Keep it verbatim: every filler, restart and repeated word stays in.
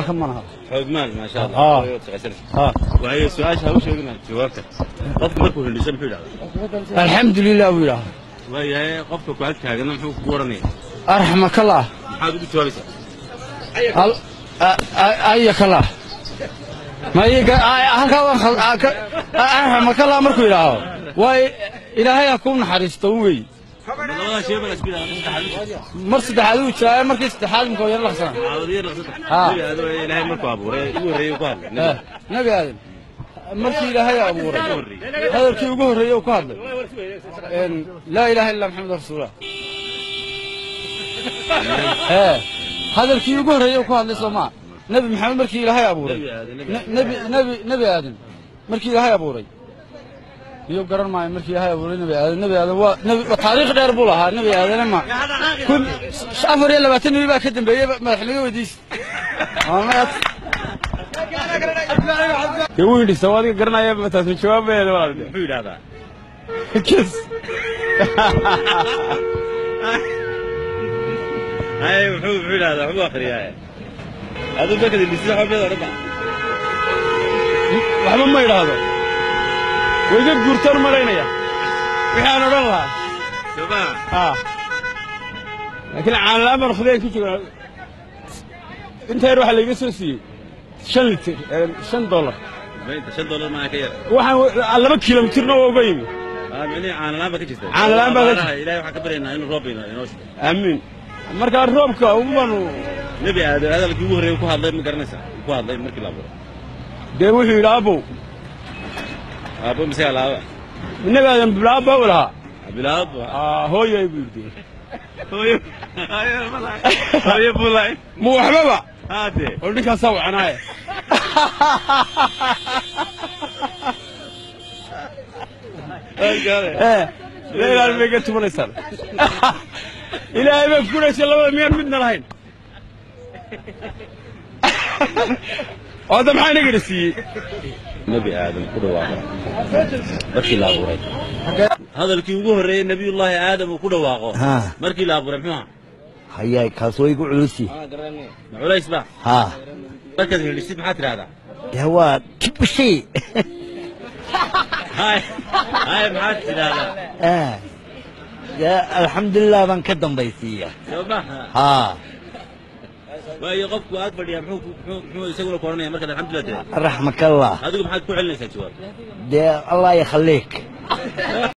كم منها حجمان ما شاء الله اه اه وهي سؤال هوش قلنا جوابته قفك مركو اللي سمحوا له الحمد لله ويلا وهي قفك وعد كاغنا محو قورني ارحمك الله maxaad ugu jawaabaysaa اي كلا ما يجا halka waan arxamaka Allah markuu ilaaho way ilaahay akoon naxariisto weey mar saddexaad uu jiray markii saddexaad markuu yar laqsan ilaahay markuu abuuray ugu horeeyay ku hadlay nabi aadan markii ilaahay abuuray hadalkii ugu horeeyay uu ku hadlay in la ilaaha illa muhammad rasuulullah ee hadalkii ugu horeeyay uu ku hadlay Soomaa nabi maxamed markii ilaahay abuuray nabi nabi nabi aadan markii ilaahay abuuray iyo garan maayo markii ilaahay abuuray nabi aadan nabi aadan waa nabi taariikh dheer buu lahaa nabi aadan ma kun afar iyo labaatan nabi baa ka dambeeyay madaxliga wadiis aamad يقول لي سوادي قرنا يا متى الجواب يا ولد محمود هذا كيس هاي محمود محمود هذا محمود اخر يا هذا بكد اللي يصير حبيبي ربع waxba ma yiraahdo wayga guurtar maleynaya waxaan oran lahaa شباب ha laakiin aan la amar khudeen ku jiro inta yar waxa la iga soo siiyay shan litir shan dollar بين shan dollar ma ka yar waxaan laba kiiloomitir oo uga yimi aa mini aan laan ba ka jirtay aan laan ba ka jirtay ilaahay waxa ka bareynaa inuu roob inoo shaqo amiin marka roobka ugu banu nabi aad hadalkii ugu horeeyay ku hadlay ma garanaysaa ku hadlay markii la abuuray de wuxuu yiraahdo abo abo misal laaba nabi aadan bilaabo wala bilaabo ah hooyay buurtay hooyo hooyo malay hooyo bulay mu waxbaba hade oo ninka saw canaay eh leeyahay meega tumanaysan ilaahay ba kuraysa labada miyaan midna lahayn هذا maxay naga dhasiyay nabi aadam ku dhawaaqay markii la abuuray hadalkii ugu horeeyay nabiyullaahi aadam uu ku dhawaaqo markii la abuuray muxuu hayay kaasoo igu culusi ah garanay culays ba ha markaad helisid maxaad tiraahdaa yawa kibshi hay hay maxaad tiraahdaa ah ya alxamdulillah ban ka dambaysiya sabaha ha waayo qofku aad fadhiya muxuu muxuu isaguna koranaya marka alxamdulillah raxmakallah adigu maxaad ku celinaysaa jawaab de allah yakhliik